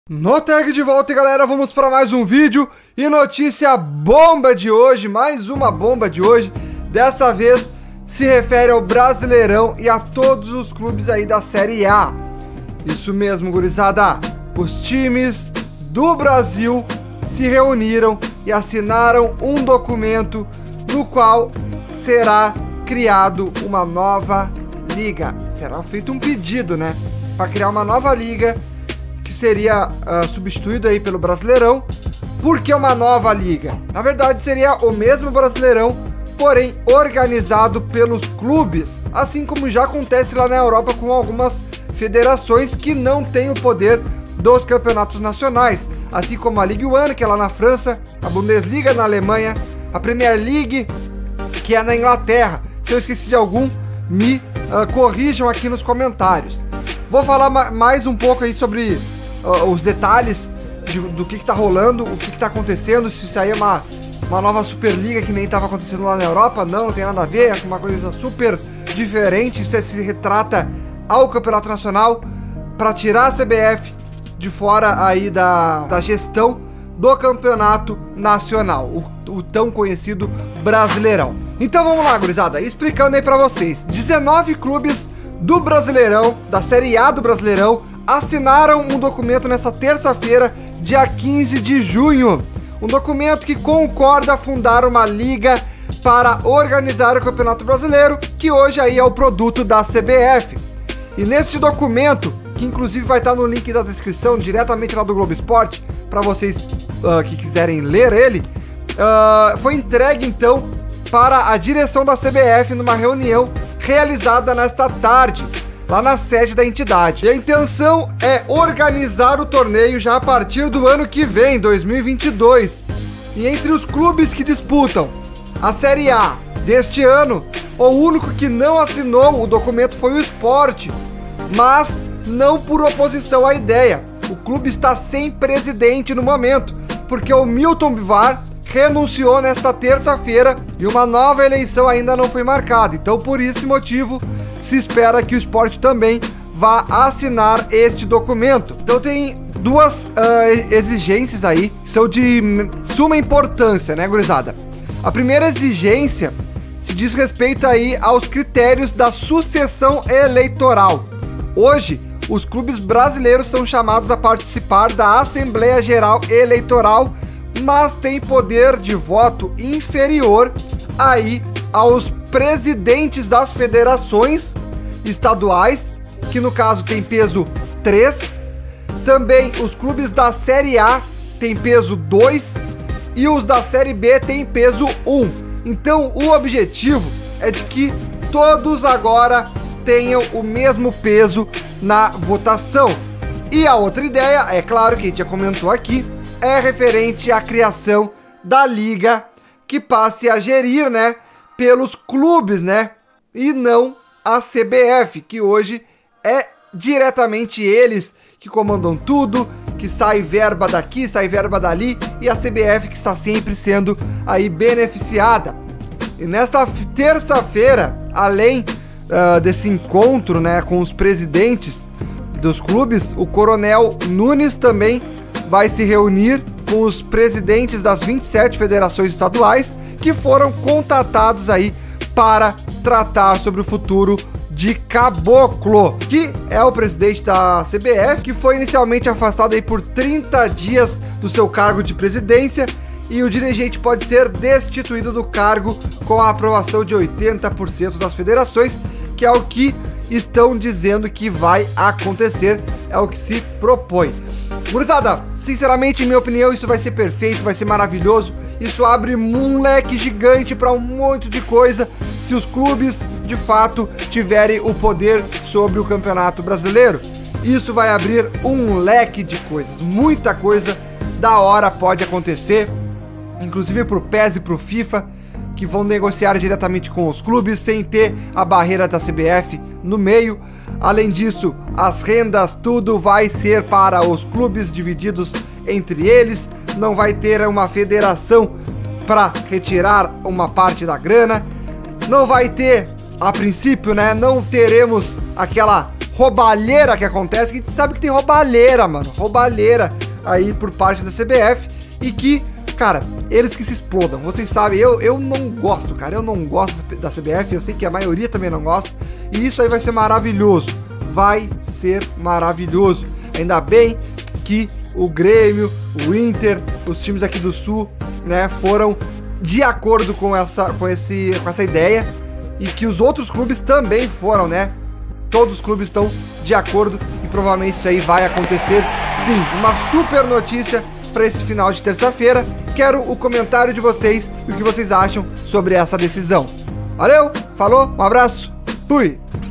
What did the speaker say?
No tag de volta, galera, vamos para mais um vídeo e notícia bomba de hoje, mais uma bomba de hoje. Dessa vez se refere ao Brasileirão e a todos os clubes aí da Série A. Isso mesmo, gurizada, os times do Brasil se reuniram e assinaram um documento no qual será criado uma nova liga. Será feito um pedido, né, para criar uma nova liga que seria substituído aí pelo Brasileirão. Por que uma nova liga? Na verdade seria o mesmo Brasileirão, porém organizado pelos clubes, assim como já acontece lá na Europa com algumas federações que não têm o poder dos campeonatos nacionais, assim como a Ligue 1, que é lá na França, a Bundesliga na Alemanha, a Premier League, que é na Inglaterra. Se eu esqueci de algum, me corrijam aqui nos comentários. Vou falar mais um pouco aí sobre os detalhes do que tá rolando, o que tá acontecendo, se isso aí é uma nova Superliga que nem estava acontecendo lá na Europa. Não tem nada a ver, é uma coisa super diferente. Isso se retrata ao Campeonato Nacional para tirar a CBF de fora aí da gestão do Campeonato Nacional, o tão conhecido Brasileirão. Então vamos lá, gurizada, explicando aí para vocês. 19 clubes do Brasileirão, da Série A do Brasileirão, assinaram um documento nessa terça-feira, dia 15 de junho. Um documento que concorda a fundar uma liga para organizar o Campeonato Brasileiro, que hoje aí é o produto da CBF. E neste documento, que inclusive vai estar no link da descrição, diretamente lá do Globo Esporte, para vocês que quiserem ler ele, foi entregue então para a direção da CBF numa reunião realizada nesta tarde, lá na sede da entidade. E a intenção é organizar o torneio já a partir do ano que vem, 2022. E entre os clubes que disputam a Série A deste ano, o único que não assinou o documento foi o Sport, mas não por oposição à ideia. O clube está sem presidente no momento, porque o Milton Bivar renunciou nesta terça-feira e uma nova eleição ainda não foi marcada. Então, por esse motivo, se espera que o Sport também vá assinar este documento. Então tem duas exigências aí que são de suma importância, né, gurizada? A primeira exigência se diz respeito aí aos critérios da sucessão eleitoral. Hoje, os clubes brasileiros são chamados a participar da Assembleia Geral Eleitoral, mas tem poder de voto inferior aí aos presidentes das federações estaduais, que no caso tem peso 3. Também os clubes da Série A tem peso 2 e os da Série B tem peso 1. Então o objetivo é de que todos agora tenham o mesmo peso na votação. E a outra ideia, é claro que a gente já comentou aqui, é referente à criação da liga que passe a gerir, né, pelos clubes, né, e não a CBF, que hoje é diretamente eles que comandam tudo, que sai verba daqui, sai verba dali, e a CBF que está sempre sendo aí beneficiada. E nesta terça-feira, além desse encontro, né, com os presidentes dos clubes, o Coronel Nunes também vai se reunir com os presidentes das 27 federações estaduais que foram contatados aí para tratar sobre o futuro de Caboclo, que é o presidente da CBF, que foi inicialmente afastado aí por 30 dias do seu cargo de presidência, e o dirigente pode ser destituído do cargo com a aprovação de 80% das federações, que é o que estão dizendo que vai acontecer, é o que se propõe. Gurizada, sinceramente, em minha opinião, isso vai ser perfeito, vai ser maravilhoso. Isso abre um leque gigante para um monte de coisa, se os clubes, de fato, tiverem o poder sobre o Campeonato Brasileiro. Isso vai abrir um leque de coisas, muita coisa da hora pode acontecer, inclusive pro PES e pro FIFA, que vão negociar diretamente com os clubes, sem ter a barreira da CBF no meio. Além disso, as rendas, tudo vai ser para os clubes divididos entre eles, não vai ter uma federação para retirar uma parte da grana, não vai ter, a princípio, né, não teremos aquela roubalheira que acontece, que a gente sabe que tem roubalheira, mano, roubalheira aí por parte da CBF, e que, cara, eles que se explodam, vocês sabem, eu não gosto, cara, eu não gosto da CBF, eu sei que a maioria também não gosta, e isso aí vai ser maravilhoso, vai ser maravilhoso, ainda bem que o Grêmio, o Inter, os times aqui do Sul, né, foram de acordo com essa ideia, e que os outros clubes também foram, né, todos os clubes estão de acordo, e provavelmente isso aí vai acontecer, sim, uma super notícia para esse final de terça-feira. Quero o comentário de vocês e o que vocês acham sobre essa decisão. Valeu, falou, um abraço, fui!